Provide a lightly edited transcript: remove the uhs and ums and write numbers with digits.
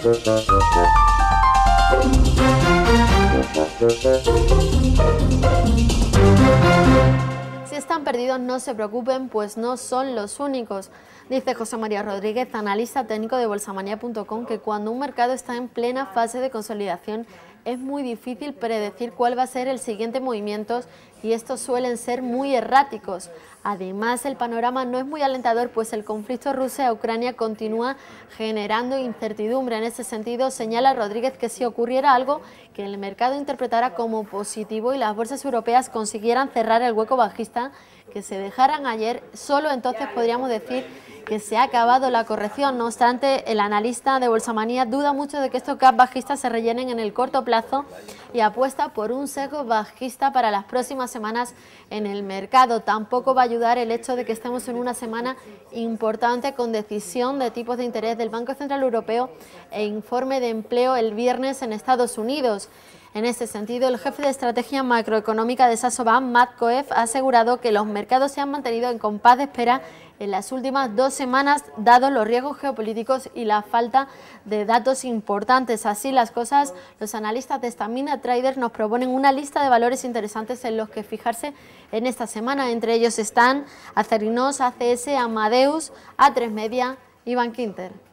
Si están perdidos, no se preocupen, pues no son los únicos. Dice José María Rodríguez, analista técnico de bolsamanía.com, que cuando un mercado está en plena fase de consolidación es muy difícil predecir cuál va a ser el siguiente movimiento y estos suelen ser muy erráticos. Además, el panorama no es muy alentador, pues el conflicto Rusia-Ucrania continúa generando incertidumbre. En ese sentido, señala Rodríguez que si ocurriera algo que el mercado interpretara como positivo y las bolsas europeas consiguieran cerrar el hueco bajista que se dejaran ayer, solo entonces podríamos decir que se ha acabado la corrección. No obstante, el analista de Bolsamanía duda mucho de que estos gaps bajistas se rellenen en el corto plazo y apuesta por un sesgo bajista para las próximas semanas en el mercado. Tampoco va a ayudar el hecho de que estemos en una semana importante con decisión de tipos de interés del Banco Central Europeo e informe de empleo el viernes en Estados Unidos. En este sentido, el jefe de estrategia macroeconómica de Saxo-Bank, Matt Coeff, ha asegurado que los mercados se han mantenido en compás de espera en las últimas 2 semanas, dados los riesgos geopolíticos y la falta de datos importantes. Así las cosas, los analistas de Stamina Traders nos proponen una lista de valores interesantes en los que fijarse en esta semana. Entre ellos están Acerinox, ACS, Amadeus, A3 Media y Bankinter.